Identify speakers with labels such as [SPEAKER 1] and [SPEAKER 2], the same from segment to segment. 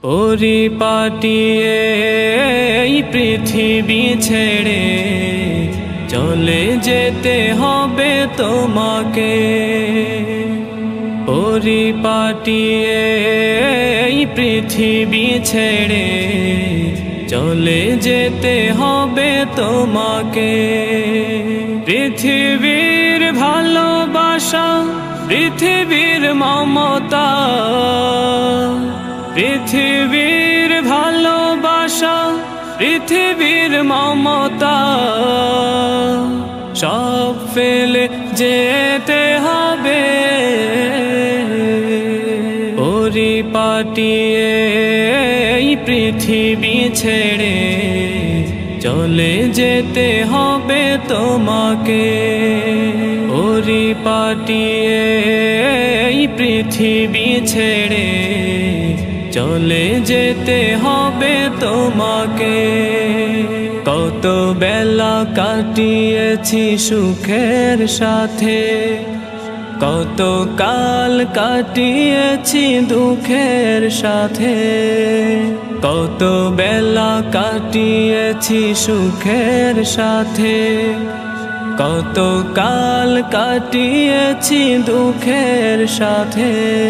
[SPEAKER 1] পরিপাটিয়ে এই পৃথিবী ছেড়ে চলে যেতে হবে তোমাকে। পরিপাটিয়ে এই পৃথিবী ছেড়ে চলে যেতে হবে তোমাকে। পৃথিবীর ভালোবাসা, পৃথিবীর মমতা, পৃথিবীর ভালোবাসা, পৃথিবীর মমতা সব ফেলে যেতে হবে। পরিপাটিয়ে এই পৃথিবী ছেড়ে চলে যেতে হবে তোমাকে। পরিপাটিয়ে এই পৃথিবী ছেড়ে চলে যেতে হবে তোমাকে। কত বেলা কাটিয়েছি সুখের সাথে, কত কাল কাটিয়েছি দুঃখের সাথে। কত বেলা কাটিয়েছি সুখের সাথে, কত কাল কাটিয়েছি দুঃখের সাথে।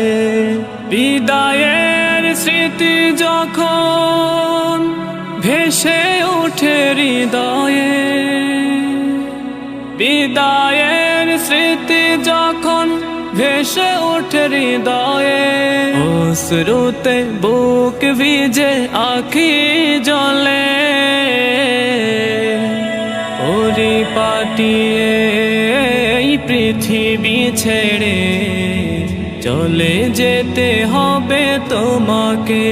[SPEAKER 1] বিদায়ের স্মৃতি যখন ভেসে ওঠে হৃদয়ে, বিদায়ের স্মৃতি যখন ভেসে ওঠে হৃদয়ে, অশ্রুতে বুক ভিজে আঁখি জলে। পরিপাটিয়ে এই পৃথিবী ছেড়ে চলে যেতে হবে তোমাকে।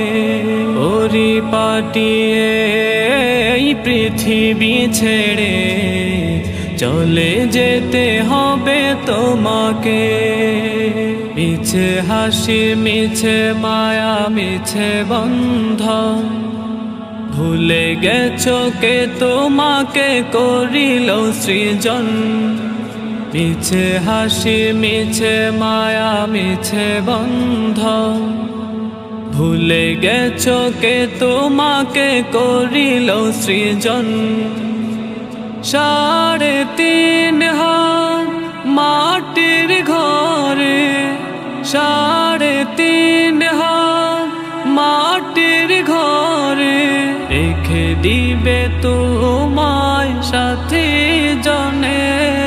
[SPEAKER 1] পরিপাটিয়ে এই পৃথিবী ছেড়ে চলে যেতে হবে তোমাকে। মিছে হাসি, মিছে মায়া, মিছে বন্ধন, ভুলে গেছো কে তোমাকে করিল সৃজন। মিছে হাসি, মিছে মায়া, মিছে বন্ধন, ভুলে গেছো কে তোমাকে করিল সৃজন। 3.5 হাত মাটির ঘরে, 3.5 হাত মাটির ঘরে রেখে দিবে তোমায় সাথী জনে।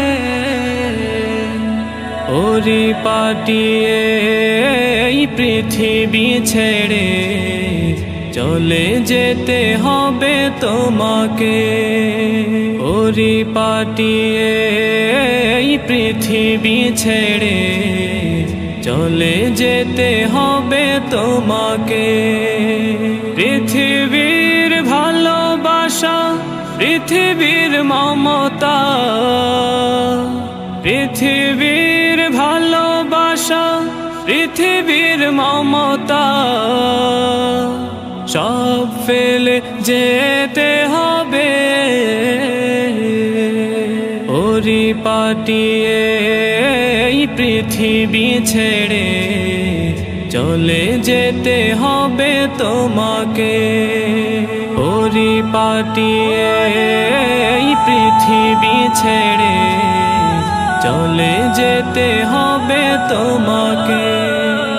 [SPEAKER 1] পরিপাটিয়ে এই পৃথিবী ছেড়ে চলে যেতে হবে তোমাকে। পরিপাটিয়ে এই পৃথিবী ছেড়ে চলে যেতে হবে তোমাকে। পৃথিবীর ভালোবাসা, পৃথিবীর মমতা, পৃথিবীর ভালোবাসা, পৃথিবীর মমতা সব ফেলে যেতে হবে। পরিপাটিয়ে এই পৃথিবী ছেড়ে চলে যেতে হবে তোমাকে। পরিপাটিয়ে এই পৃথিবী ছেড়ে চলে যেতে হবে তোমাকে।